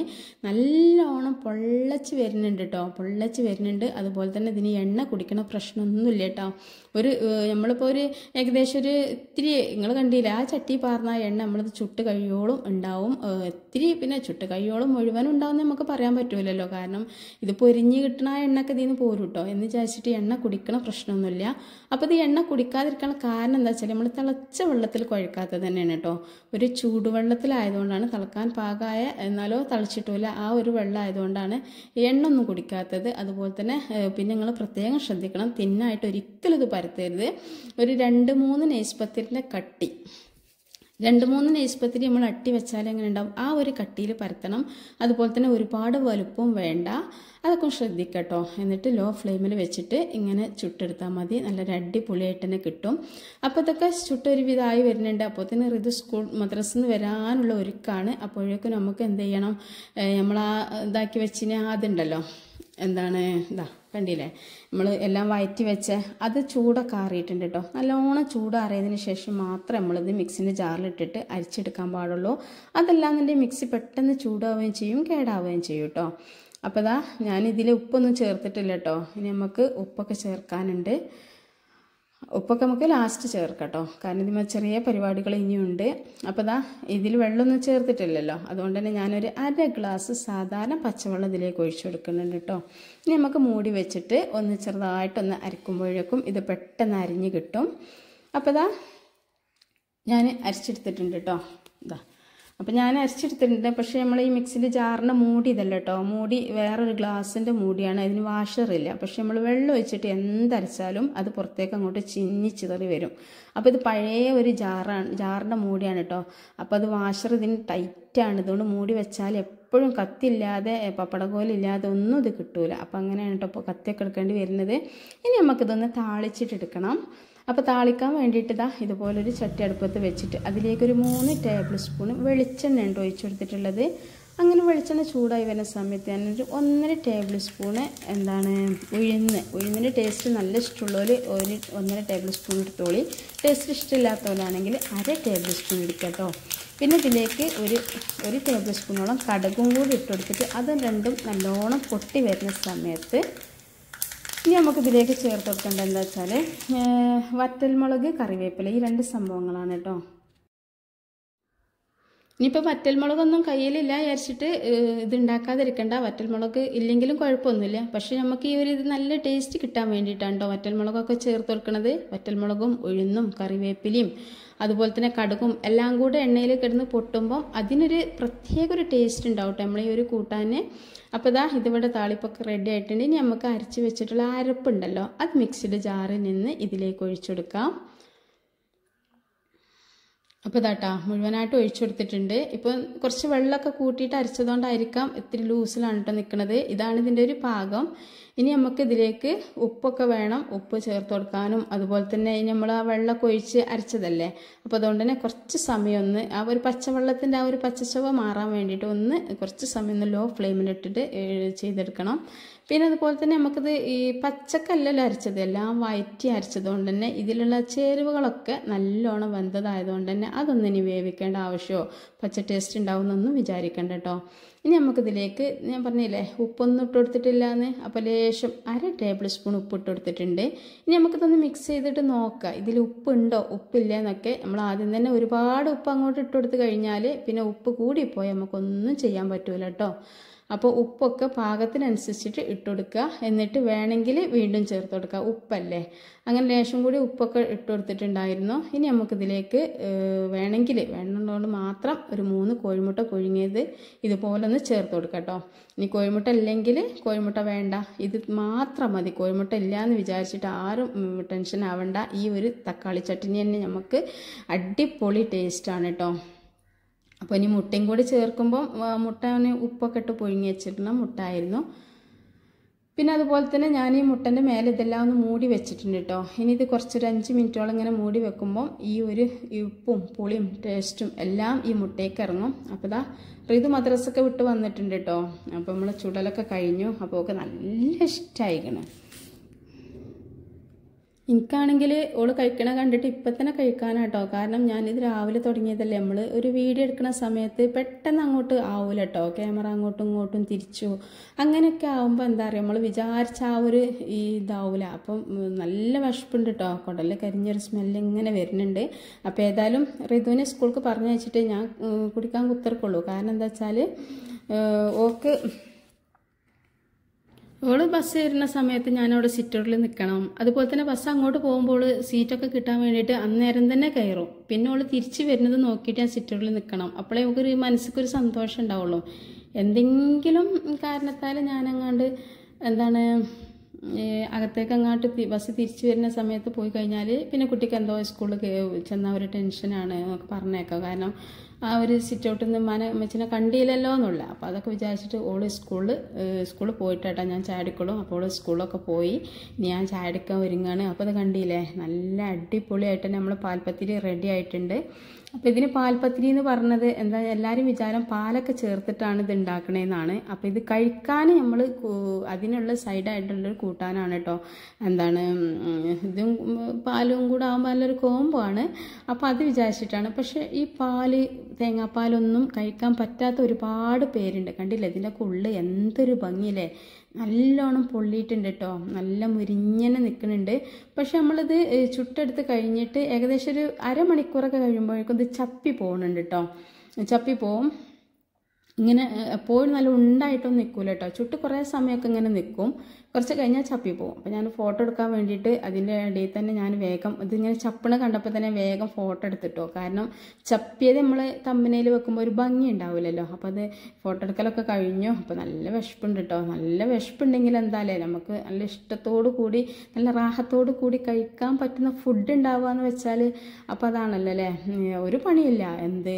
നല്ലോണം പൊള്ളച്ച് വരുന്നുണ്ട് കേട്ടോ, പൊള്ളച്ച് വരുന്നുണ്ട്. അതുപോലെ തന്നെ ഇതിന് എണ്ണ കുടിക്കണ പ്രശ്നമൊന്നുമില്ല കേട്ടോ. ഒരു നമ്മളിപ്പോൾ ഒരു ഏകദേശം ഒരു ഇത്തിരി നിങ്ങൾ കണ്ടില്ല ആ ചട്ടി പാർന്ന എണ്ണ നമ്മളിത് ചുട്ട് കഴിയോളും ഉണ്ടാവും. ഇത്തിരി പിന്നെ ചുട്ട് കഴിയോളും മുഴുവനും ഉണ്ടാവും നമുക്ക് പറയാൻ പറ്റൂലല്ലോ, കാരണം ഇത് പൊരിഞ്ഞ് കിട്ടണ ആ എണ്ണയൊക്കെ ഇതിന് പോരും കേട്ടോ. എന്ന് വിചാരിച്ചിട്ട് എണ്ണ കുടിക്കണ പ്രശ്നമൊന്നുമില്ല. അപ്പോൾ ഇത് എണ്ണ കുടിക്കാതിരിക്കാനുള്ള കാരണം എന്താ വെച്ചാൽ നമ്മൾ തിളച്ച വെള്ളത്തിൽ കുഴക്കാത്തത് തന്നെയാണ് കേട്ടോ. ഒരു ചൂടുവെള്ളത്തിലായതുകൊണ്ടാണ്, തിളക്കാൻ പാകമായ എന്നാലോ തളിച്ചിട്ടില്ല ആ ഒരു വെള്ളം ആയതുകൊണ്ടാണ് എണ്ണ ഒന്നും കുടിക്കാത്തത്. അതുപോലെ തന്നെ പിന്നെ നിങ്ങൾ പ്രത്യേകം ശ്രദ്ധിക്കണം, തിന്നായിട്ട് ഒരിക്കലും ഇത് പരത്തരുത്. ഒരു രണ്ട് മൂന്ന് നെയ്സ്പത്തിരിൻ്റെ കട്ടി, രണ്ട് മൂന്ന് നെയ്സ്പത്തിരി നമ്മൾ അട്ടി വെച്ചാൽ എങ്ങനെ ഉണ്ടാവും ആ ഒരു കട്ടിയിൽ പരത്തണം. അതുപോലെ തന്നെ ഒരുപാട് വലുപ്പം വേണ്ട, അതൊക്കെ ശ്രദ്ധിക്കട്ടോ. എന്നിട്ട് ലോ ഫ്ലെയിമിൽ വെച്ചിട്ട് ഇങ്ങനെ ചുട്ടെടുത്താൽ മതി, നല്ലൊരു അടിപൊളിയായിട്ട് തന്നെ കിട്ടും. അപ്പോൾ ഇതൊക്കെ ചുട്ടൊരു വിധമായി വരുന്നുണ്ട്. അപ്പോൾ തന്നെ ഋതു സ്കൂൾ മദ്രസിൽ നിന്ന് വരാനുള്ള ഒരുക്കാണ്. അപ്പോഴേക്കും നമുക്ക് എന്ത് ചെയ്യണം, നമ്മൾ ആ ഇതാക്കി വെച്ചിന് അതുണ്ടല്ലോ എന്താണ് ഇതാ കണ്ടില്ലേ, നമ്മൾ എല്ലാം വയറ്റി വെച്ച് അത് ചൂടൊക്കെ ആറിയിട്ടുണ്ട് കേട്ടോ. നല്ലോണം ചൂടാറിയതിന് ശേഷം മാത്രമേ നമ്മളിത് മിക്സിൻ്റെ ജാറിലിട്ടിട്ട് അരിച്ചെടുക്കാൻ പാടുള്ളൂ. അതല്ലാന്നുണ്ടെങ്കിൽ മിക്സി പെട്ടെന്ന് ചൂടാവുകയും ചെയ്യും, കേടാവുകയും ചെയ്യും കേട്ടോ. അപ്പോൾ ഇതാ ഞാനിതിൽ ഉപ്പൊന്നും ചേർത്തിട്ടില്ല കേട്ടോ. ഇനി നമുക്ക് ഉപ്പൊക്കെ ചേർക്കാനുണ്ട്. ഉപ്പൊക്കെ നമുക്ക് ലാസ്റ്റ് ചേർക്കാം കേട്ടോ, കാരണം ഇതിന് ചെറിയ പരിപാടികൾ ഇനിയുണ്ട്. അപ്പോൾ ഇതാ ഇതിൽ വെള്ളമൊന്നും ചേർത്തിട്ടില്ലല്ലോ, അതുകൊണ്ട് തന്നെ ഞാനൊരു അര ഗ്ലാസ് സാധാരണ പച്ചവെള്ളം ഇതിലേക്ക് ഒഴിച്ചു കൊടുക്കുന്നുണ്ട് കേട്ടോ. ഇനി നമുക്ക് മൂടി വെച്ചിട്ട് ഒന്ന് ചെറുതായിട്ടൊന്ന് അരക്കുമ്പോഴേക്കും ഇത് പെട്ടെന്ന് അരിഞ്ഞ് കിട്ടും. അപ്പോൾ ഇതാ ഞാൻ അരച്ചെടുത്തിട്ടുണ്ട് കേട്ടോ. ഇതാ അപ്പോൾ ഞാൻ അരച്ചെടുത്തിട്ടുണ്ട്. പക്ഷേ നമ്മൾ ഈ മിക്സിൻ്റെ ജാറിൻ്റെ മൂടി ഇതല്ല കേട്ടോ, മൂടി വേറൊരു ഗ്ലാസിൻ്റെ മൂടിയാണ്, അതിന് വാഷറില്ല. പക്ഷെ നമ്മൾ വെള്ളം ഒഴിച്ചിട്ട് എന്തരച്ചാലും അത് പുറത്തേക്ക് അങ്ങോട്ട് ചിന്നി ചിതറി വരും. അപ്പോൾ ഇത് പഴയ ഒരു ജാറാണ്, ജാറിൻ്റെ മൂടിയാണ് കേട്ടോ. അപ്പോൾ അത് വാഷർ ഇതിന് ടൈറ്റാണ്, ഇതുകൊണ്ട് മൂടി വെച്ചാൽ എപ്പോഴും കത്തില്ലാതെ പപ്പടക്കോലില്ലാതെ ഒന്നും ഇത് കിട്ടൂല. അപ്പോൾ അങ്ങനെയാണ് കേട്ടോ ഇപ്പോൾ കത്തിയൊക്കെ എടുക്കേണ്ടി വരുന്നത്. ഇനി നമുക്കിതൊന്ന് താളിച്ചിട്ടെടുക്കണം. അപ്പോൾ താളിക്കാൻ വേണ്ടിയിട്ട് ഇതാ ഇതുപോലൊരു ചട്ടി അടുപ്പത്ത് വെച്ചിട്ട് അതിലേക്കൊരു മൂന്ന് ടേബിൾ സ്പൂൺ വെളിച്ചെണ്ണ ഉണ്ട് ഒഴിച്ചു കൊടുത്തിട്ടുള്ളത്. അങ്ങനെ വെളിച്ചെണ്ണ ചൂടായി വരുന്ന സമയത്ത് ഞാനൊരു ഒന്നര ടേബിൾ സ്പൂണ് എന്താണ് ഉഴുന്ന് ഉഴുന്നിൻ്റെ ടേസ്റ്റ് നല്ല ഇഷ്ടമുള്ളവർ ഒരു ഒന്നര ടേബിൾ സ്പൂൺ എടുത്തോളി. ടേസ്റ്റ് ഇഷ്ടമില്ലാത്തവരാണെങ്കിൽ അര ടേബിൾ സ്പൂൺ എടുക്കുക കേട്ടോ. പിന്നെ ഇതിലേക്ക് ഒരു ഒരു ടേബിൾ സ്പൂണോളം കടുകും കൂടി ഇട്ട് കൊടുത്തിട്ട് അത് രണ്ടും നല്ലോണം പൊട്ടി വരുന്ന സമയത്ത് ഇനി നമുക്കിതിലേക്ക് ചേർത്ത് കൊടുക്കേണ്ടത് എന്താ വെച്ചാൽ വറ്റൽമുളക്, കറിവേപ്പില, ഈ രണ്ട് സംഭവങ്ങളാണ് കേട്ടോ. ഇനിയിപ്പോൾ വറ്റൽമുളകൊന്നും കയ്യിലില്ല വിചാരിച്ചിട്ട് ഇതുണ്ടാക്കാതിരിക്കണ്ട. വറ്റൽമുളക് ഇല്ലെങ്കിലും കുഴപ്പമൊന്നുമില്ല. പക്ഷേ നമുക്ക് ഈ ഒരു ഇത് നല്ല ടേസ്റ്റ് കിട്ടാൻ വേണ്ടിയിട്ടാണ് കേട്ടോ വറ്റൽമുളകൊക്കെ ചേർത്ത് കൊടുക്കുന്നത്. വറ്റൽമുളകും ഉഴുന്നും കറിവേപ്പിലയും അതുപോലെ തന്നെ കടുകും എല്ലാം കൂടെ എണ്ണയിൽ കിടന്ന് പൊട്ടുമ്പം അതിനൊരു പ്രത്യേക ഒരു ടേസ്റ്റ് ഉണ്ടാവും നമ്മൾ ഈ ഒരു കൂട്ടാന്. അപ്പോൾ ഇതാ ഇതിവിടെ താളിപ്പൊക്കെ റെഡി ആയിട്ടുണ്ട്. ഇനി നമുക്ക് അരച്ച് വെച്ചിട്ടുള്ള അരപ്പുണ്ടല്ലോ അത് മിക്സിയുടെ ജാറിൽ നിന്ന് ഇതിലേക്ക് ഒഴിച്ചെടുക്കാം. അപ്പോൾ ഇതാട്ടാ മുഴുവനായിട്ട് ഒഴിച്ചു കൊടുത്തിട്ടുണ്ട്. ഇപ്പോൾ കുറച്ച് വെള്ളമൊക്കെ കൂട്ടിയിട്ട് അരച്ചതുകൊണ്ടായിരിക്കാം ഇത്തിരി ലൂസിലാണ് കേട്ടോ നിൽക്കുന്നത്. ഇതാണ് ഇതിൻ്റെ ഒരു പാകം. ഇനി നമുക്ക് ഇതിലേക്ക് ഉപ്പൊക്കെ വേണം, ഉപ്പ് ചേർത്ത് കൊടുക്കാനും അതുപോലെ തന്നെ ഇനി നമ്മൾ ആ വെള്ളമൊക്കെ ഒഴിച്ച് അരച്ചതല്ലേ, അപ്പോൾ അതുകൊണ്ട് തന്നെ കുറച്ച് സമയം ഒന്ന് ആ ഒരു പച്ചവെള്ളത്തിൻ്റെ ആ ഒരു പച്ചച്ചവ മാറാൻ വേണ്ടിയിട്ട് ഒന്ന് കുറച്ച് സമയം ഒന്ന് ലോ ഫ്ലെയിമിലിട്ടിട്ട് ചെയ്തെടുക്കണം. പിന്നെ അതുപോലെ തന്നെ നമുക്കിത് ഈ പച്ചക്കല്ലല്ല അരച്ചത്, എല്ലാം വയറ്റി അരച്ചത് കൊണ്ട് തന്നെ ഇതിലുള്ള ചേരുവകളൊക്കെ നല്ലോണം വെന്തതായതുകൊണ്ട് തന്നെ അതൊന്നും ഇനി വേവിക്കേണ്ട ആവശ്യമോ പച്ച ടേസ്റ്റ് ഉണ്ടാവുമെന്നൊന്നും വിചാരിക്കേണ്ട കേട്ടോ. ഇനി നമുക്കിതിലേക്ക് ഞാൻ പറഞ്ഞില്ലേ ഉപ്പൊന്നും ഇട്ട് കൊടുത്തിട്ടില്ല എന്ന്, അപ്പോൾ ലേശം അര ടേബിൾ സ്പൂൺ ഉപ്പ് ഇട്ട് കൊടുത്തിട്ടുണ്ട്. ഇനി നമുക്കിതൊന്ന് മിക്സ് ചെയ്തിട്ട് നോക്കാം ഇതിൽ ഉപ്പുണ്ടോ ഉപ്പില്ല എന്നൊക്കെ. നമ്മൾ ആദ്യം തന്നെ ഒരുപാട് ഉപ്പ് അങ്ങോട്ട് ഇട്ട് കൊടുത്ത് കഴിഞ്ഞാൽ പിന്നെ ഉപ്പ് കൂടിപ്പോയാൽ നമുക്കൊന്നും ചെയ്യാൻ പറ്റൂല കേട്ടോ. അപ്പോൾ ഉപ്പൊക്കെ പാകത്തിനനുസരിച്ചിട്ട് ഇട്ട് കൊടുക്കുക. എന്നിട്ട് വേണമെങ്കിൽ വീണ്ടും ചേർത്ത് കൊടുക്കുക. ഉപ്പല്ലേ, അങ്ങനെ ലേശം കൂടി ഉപ്പൊക്കെ ഇട്ട് കൊടുത്തിട്ടുണ്ടായിരുന്നു. ഇനി നമുക്കിതിലേക്ക് വേണമെങ്കിൽ വേണമെന്നുകൊണ്ട് മാത്രം ഒരു മൂന്ന് കോഴിമുട്ട പുഴുങ്ങിയത് ഇതുപോലെ ഒന്ന് ചേർത്ത് കൊടുക്കുക കേട്ടോ. ഇനി കോഴിമുട്ട ഇല്ലെങ്കിൽ കോഴിമുട്ട വേണ്ട, ഇത് മാത്രം മതി. കോഴിമുട്ട ഇല്ല എന്ന് വിചാരിച്ചിട്ട് ആരും ടെൻഷൻ ആവണ്ട. ഈ ഒരു തക്കാളി ചട്നി തന്നെ നമുക്ക് അടിപൊളി ടേസ്റ്റാണ് കേട്ടോ. അപ്പോൾ ഇനി മുട്ടയും കൂടി ചേർക്കുമ്പോൾ മുട്ട ഉപ്പൊക്കെ ഇട്ട് പുഴുങ്ങി വെച്ചിട്ടുള്ള മുട്ട ആയിരുന്നു. പിന്നെ അതുപോലെ തന്നെ ഞാൻ ഈ മുട്ടൻ്റെ മേലെ ഇതെല്ലാം ഒന്ന് മൂടി വെച്ചിട്ടുണ്ട് കേട്ടോ. ഇനി ഇത് കുറച്ചൊരു അഞ്ച് മിനിറ്റോളം ഇങ്ങനെ മൂടി വെക്കുമ്പോൾ ഈ ഒരു ഉപ്പും പുളിയും ടേസ്റ്റും എല്ലാം ഈ മുട്ടയ്ക്ക് ഇറങ്ങും. അപ്പോൾ ഇതാ ഇത് മദ്രസൊക്കെ വിട്ട് വന്നിട്ടുണ്ട് കേട്ടോ. അപ്പോൾ നമ്മൾ ചുടലൊക്കെ കഴിഞ്ഞു. അപ്പോൾ ഒക്കെ നല്ല ഇഷ്ടമായിക്കണം. എനിക്കാണെങ്കിൽ ഓള് കഴിക്കണ കണ്ടിട്ട് ഇപ്പം തന്നെ കഴിക്കാനാട്ടോ. കാരണം ഞാനിത് രാവിലെ തുടങ്ങിയതല്ലേ, നമ്മൾ ഒരു വീഡിയോ എടുക്കുന്ന സമയത്ത് പെട്ടെന്ന് അങ്ങോട്ട് ആവൂല കേട്ടോ. ക്യാമറ അങ്ങോട്ടും ഇങ്ങോട്ടും തിരിച്ചു അങ്ങനെയൊക്കെ ആകുമ്പോൾ എന്താ പറയുക നമ്മൾ വിചാരിച്ച ആ ഒരു ഇതാവൂല. അപ്പം നല്ല വിശപ്പുണ്ട് കേട്ടോ. കുടലിൽ കരിഞ്ഞൊരു സ്മെല്ല് ഇങ്ങനെ വരുന്നുണ്ട്. അപ്പോൾ ഏതായാലും റിതുവിനെ സ്കൂൾക്ക് പറഞ്ഞയച്ചിട്ട് ഞാൻ കുടിക്കാൻ കുത്തിർക്കുള്ളൂ. കാരണം എന്താ വെച്ചാൽ ഓക്ക് ഓള് ബസ് വരുന്ന സമയത്ത് ഞാനവിടെ സിറ്റൗട്ടിൽ നിൽക്കണം. അതുപോലെ തന്നെ ബസ് അങ്ങോട്ട് പോകുമ്പോൾ സീറ്റൊക്കെ കിട്ടാൻ വേണ്ടിയിട്ട് അന്നേരം തന്നെ കയറും. പിന്നെ ഓള് തിരിച്ച് വരുന്നത് നോക്കിയിട്ട് ഞാൻ സിറ്റൗട്ടിൽ നിൽക്കണം. അപ്പോഴേ നമുക്കൊരു മനസ്സിക്കൊരു സന്തോഷം ഉണ്ടാവുള്ളൂ. എന്തെങ്കിലും കാരണത്താൽ ഞാനങ്ങാണ്ട് എന്താണ് അകത്തേക്ക് അങ്ങോട്ട് ബസ് തിരിച്ചു വരുന്ന സമയത്ത് പോയി കഴിഞ്ഞാൽ പിന്നെ കുട്ടിക്ക് എന്തോ സ്കൂളിൽ ചെന്ന ഒരു ടെൻഷനാണ് എന്നൊക്കെ പറഞ്ഞേക്കാം. കാരണം ആ ഒരു സിറ്റ് ഔട്ടിൽ നിന്ന് മന അമ്മച്ചിനെ കണ്ടില്ലല്ലോ എന്നുള്ള. അപ്പോൾ അതൊക്കെ വിചാരിച്ചിട്ട് ഓള് സ്കൂളിൽ സ്കൂളിൽ പോയിട്ടാട്ടാ ഞാൻ ചാടിക്കൊള്ളും. അപ്പോൾ ഓള് സ്കൂളിലൊക്കെ പോയി ഞാൻ ചാടിക്കാൻ ഒരുങ്ങാണ്. അപ്പോൾ അത് കണ്ടില്ലേ നല്ല അടിപൊളിയായിട്ട് നമ്മൾ പാൽപ്പത്തിരി റെഡി ആയിട്ടുണ്ട്. അപ്പോൾ ഇതിന് പാൽപ്പത്തിരി എന്ന് പറഞ്ഞത് എന്താ എല്ലാവരും വിചാരം പാലൊക്കെ ചേർത്തിട്ടാണ് ഇത് ഉണ്ടാക്കണേന്നാണ്. അപ്പോൾ ഇത് കഴിക്കാൻ നമ്മൾ അതിനുള്ള സൈഡായിട്ടുള്ളൊരു കൂട്ടാനാണ് കേട്ടോ. എന്താണ് ഇതും പാലും കൂടെ ആകുമ്പോൾ നല്ലൊരു കോംബോ ആണ്. അപ്പോൾ അത് വിചാരിച്ചിട്ടാണ്. പക്ഷേ ഈ പാല് തേങ്ങാപ്പാലൊന്നും കഴിക്കാൻ പറ്റാത്ത ഒരുപാട് പേരുണ്ട്. കണ്ടില്ലേ ഇതിൻ്റെ ഉള്ളിൽ എന്തൊരു ഭംഗിയില്ലേ, നല്ലോണം പൊള്ളിയിട്ടുണ്ട് കേട്ടോ. നല്ല മുരിഞ്ഞനെ നിൽക്കുന്നുണ്ട്. പക്ഷെ നമ്മളിത് ചുട്ടെടുത്ത് കഴിഞ്ഞിട്ട് ഏകദേശം ഒരു അരമണിക്കൂറൊക്കെ കഴിയുമ്പോഴേക്കും ഇത് ചപ്പി പോകുന്നുണ്ട് കേട്ടോ. ചപ്പി പോവും. ഇങ്ങനെ എപ്പോഴും നല്ല ഉണ്ടായിട്ടൊന്നും നിൽക്കൂല കേട്ടോ. ചുട്ട് കുറേ സമയമൊക്കെ ഇങ്ങനെ നിൽക്കും. കുറച്ച് കഴിഞ്ഞാൽ ചപ്പി പോകും. അപ്പോൾ ഞാൻ ഫോട്ടോ എടുക്കാൻ വേണ്ടിയിട്ട് അതിൻ്റെ ഇടയിൽ തന്നെ ഞാൻ വേഗം ഇതിങ്ങനെ ചപ്പണ കണ്ടപ്പോൾ തന്നെ വേഗം ഫോട്ടോ എടുത്തിട്ടോ. കാരണം ചപ്പിയത് നമ്മൾ തമ്പനയിൽ വെക്കുമ്പോൾ ഒരു ഭംഗി ഉണ്ടാവില്ലല്ലോ. അപ്പോൾ അത് ഫോട്ടോ എടുക്കലൊക്കെ കഴിഞ്ഞു. അപ്പോൾ നല്ല വിശപ്പുണ്ട് കേട്ടോ. നല്ല വിശപ്പുണ്ടെങ്കിൽ എന്തായാലേ നമുക്ക് നല്ല ഇഷ്ടത്തോടു കൂടി നല്ല റാഹത്തോടു കൂടി കഴിക്കാൻ പറ്റുന്ന ഫുഡ് ഉണ്ടാവുക എന്ന് വെച്ചാൽ അപ്പോൾ അതാണല്ലോ അല്ലേ. ഒരു പണിയില്ല. എന്ത്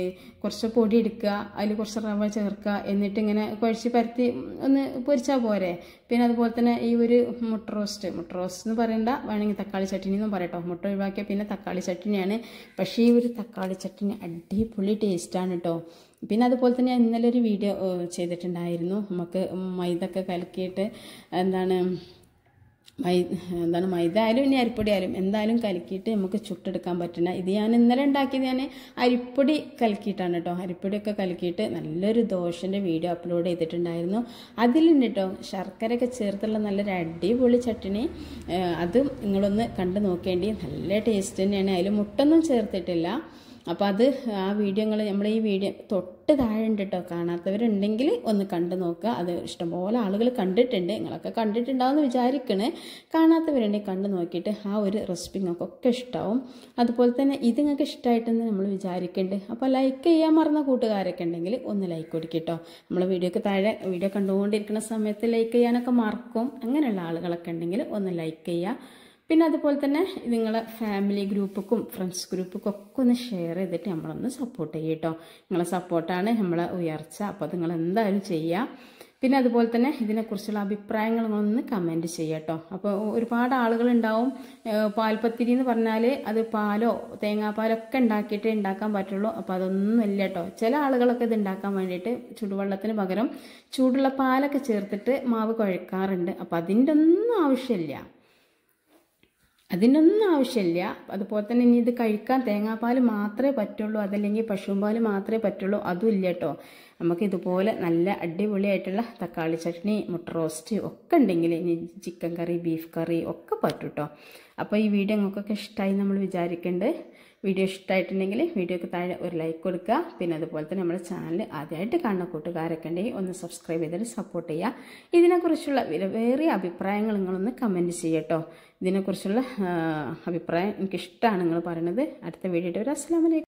കുറച്ച് പൊടി എടുക്കുക, അതിൽ കുറച്ച് റവ ചേർക്കുക, എന്നിട്ട് ഇങ്ങനെ കുഴച്ച് പരത്തി ഒന്ന് പൊരിച്ചാൽ പോരെ. പിന്നെ അതുപോലെ തന്നെ ഈ ഒരു മുട്ട റോസ്റ്റ് മുട്ട റോസ്റ്റ് എന്ന് പറയണ്ട, വേണമെങ്കിൽ തക്കാളി ചട്ടിനി എന്നും പറയട്ടോ. മുട്ട ഒഴിവാക്കിയാൽ പിന്നെ തക്കാളി ചട്ടിനിയാണ്. പക്ഷേ ഈ ഒരു തക്കാളി ചട്ടിനി അടിപൊളി ടേസ്റ്റാണ് കേട്ടോ. പിന്നെ അതുപോലെ തന്നെ ഞാൻ ഇന്നലെ ഒരു വീഡിയോ ചെയ്തിട്ടുണ്ടായിരുന്നു. നമുക്ക് മൈദ ഒക്കെ കലക്കിയിട്ട് എന്താണ് മൈ എന്താണ് മൈദ ആയാലും ഇനി അരിപ്പൊടി ആയാലും എന്തായാലും കലക്കിയിട്ട് നമുക്ക് ചുട്ടെടുക്കാൻ പറ്റുന്ന ഇത് ഞാൻ ഇന്നലെ ഉണ്ടാക്കിയത് ഞാൻ അരിപ്പൊടി കലക്കിയിട്ടാണ് കേട്ടോ. അരിപ്പൊടിയൊക്കെ കലക്കിയിട്ട് നല്ലൊരു ദോശൻ്റെ വീഡിയോ അപ്ലോഡ് ചെയ്തിട്ടുണ്ടായിരുന്നു. അതിലുണ്ട് കേട്ടോ ശർക്കരയൊക്കെ ചേർത്തുള്ള നല്ലൊരു അടിപൊളി ചട്ടിനി. അതും നിങ്ങളൊന്ന് കണ്ടു നോക്കേണ്ടി, നല്ല ടേസ്റ്റ് തന്നെയാണ്. അതിൽ മുട്ടൊന്നും ചേർത്തിട്ടില്ല. അപ്പോൾ അത് ആ വീഡിയോ നിങ്ങൾ നമ്മൾ ഈ വീഡിയോ തൊട്ട് താഴെ ഉണ്ട് കേട്ടോ. കാണാത്തവരുണ്ടെങ്കിൽ ഒന്ന് കണ്ടു നോക്കുക. അത് ഇഷ്ടംപോലെ ആളുകൾ കണ്ടിട്ടുണ്ട്, നിങ്ങളൊക്കെ കണ്ടിട്ടുണ്ടാവുമെന്ന് വിചാരിക്കണേ. കാണാത്തവരുണ്ടെങ്കിൽ കണ്ടു നോക്കിയിട്ട് ആ ഒരു റെസിപ്പി നിങ്ങൾക്കൊക്കെ ഇഷ്ടമാവും. അതുപോലെ തന്നെ ഇത് നിങ്ങൾക്ക് ഇഷ്ടമായിട്ടെന്ന് നമ്മൾ വിചാരിക്കുന്നുണ്ട്. അപ്പോൾ ലൈക്ക് ചെയ്യാൻ മറന്ന കൂട്ടുകാരൊക്കെ ഉണ്ടെങ്കിൽ ഒന്ന് ലൈക്ക് കൊടുക്കുക കേട്ടോ. നമ്മൾ വീഡിയോക്ക് താഴെ വീഡിയോ കണ്ടുകൊണ്ടിരിക്കുന്ന സമയത്ത് ലൈക്ക് ചെയ്യാനൊക്കെ മറക്കും. അങ്ങനെയുള്ള ആളുകളൊക്കെ ഉണ്ടെങ്കിൽ ഒന്ന് ലൈക്ക് ചെയ്യുക. പിന്നെ അതുപോലെ തന്നെ നിങ്ങളെ ഫാമിലി ഗ്രൂപ്പുക്കും ഫ്രണ്ട്സ് ഗ്രൂപ്പുക്കും ഒക്കെ ഒന്ന് ഷെയർ ചെയ്തിട്ട് നമ്മളൊന്ന് സപ്പോർട്ട് ചെയ്യുക കേട്ടോ. നിങ്ങളെ സപ്പോർട്ടാണ് നമ്മളെ ഉയർച്ച. അപ്പോൾ നിങ്ങൾ എന്തായാലും ചെയ്യുക. പിന്നെ അതുപോലെ തന്നെ ഇതിനെക്കുറിച്ചുള്ള അഭിപ്രായങ്ങളൊന്ന് കമൻറ്റ് ചെയ്യുക കേട്ടോ. അപ്പോൾ ഒരുപാട് ആളുകളുണ്ടാവും പാൽപ്പത്തിരി എന്ന് പറഞ്ഞാൽ അത് പാലോ തേങ്ങാപ്പാലൊക്കെ ഉണ്ടാക്കിയിട്ടേ ഉണ്ടാക്കാൻ പറ്റുള്ളൂ. അപ്പോൾ അതൊന്നും ഇല്ല കേട്ടോ. ചില ആളുകളൊക്കെ ഇത് ഉണ്ടാക്കാൻ വേണ്ടിയിട്ട് ചുടുവെള്ളത്തിന് പകരം ചൂടുള്ള പാലൊക്കെ ചേർത്തിട്ട് മാവ് കുഴക്കാറുണ്ട്. അപ്പോൾ അതിൻ്റെ ഒന്നും ആവശ്യമില്ല, അതിനൊന്നും ആവശ്യമില്ല. അതുപോലെ തന്നെ ഇനി ഇത് കഴിക്കാൻ തേങ്ങാപ്പാൽ മാത്രമേ പറ്റുള്ളൂ, അതല്ലെങ്കിൽ പശുമ്പാൽ മാത്രമേ പറ്റുള്ളൂ, അതും ഇല്ല കേട്ടോ. നമുക്ക് ഇതുപോലെ നല്ല അടിപൊളിയായിട്ടുള്ള തക്കാളി ചട്നി, മുട്ട റോസ്റ്റ് ഒക്കെ ഉണ്ടെങ്കിൽ ഇനി ചിക്കൻ കറി, ബീഫ് കറി ഒക്കെ പറ്റും കേട്ടോ. അപ്പോൾ ഈ വീഡിയോ നിങ്ങൾക്കൊക്കെ ഇഷ്ടമായി നമ്മൾ വിചാരിക്കുന്നുണ്ട്. വീഡിയോ ഇഷ്ടമായിട്ടുണ്ടെങ്കിൽ വീഡിയോക്ക് താഴെ ഒരു ലൈക്ക് കൊടുക്കുക. പിന്നെ അതുപോലെ തന്നെ നമ്മുടെ ചാനൽ ആദ്യമായിട്ട് കാണുന്ന കൂട്ടുകാരൊക്കെ ഉണ്ടെങ്കിൽ ഒന്ന് സബ്സ്ക്രൈബ് ചെയ്തിട്ട് സപ്പോർട്ട് ചെയ്യുക. ഇതിനെക്കുറിച്ചുള്ള വിലവേറിയ അഭിപ്രായങ്ങൾ നിങ്ങളൊന്ന് കമൻറ്റ് ചെയ്യട്ടോ. ഇതിനെക്കുറിച്ചുള്ള അഭിപ്രായം എനിക്കിഷ്ടമാണ് നിങ്ങൾ പറയുന്നത്. അടുത്ത വീഡിയോ ഇട്ട് വരാം. അസ്സലാമു അലൈക്കും.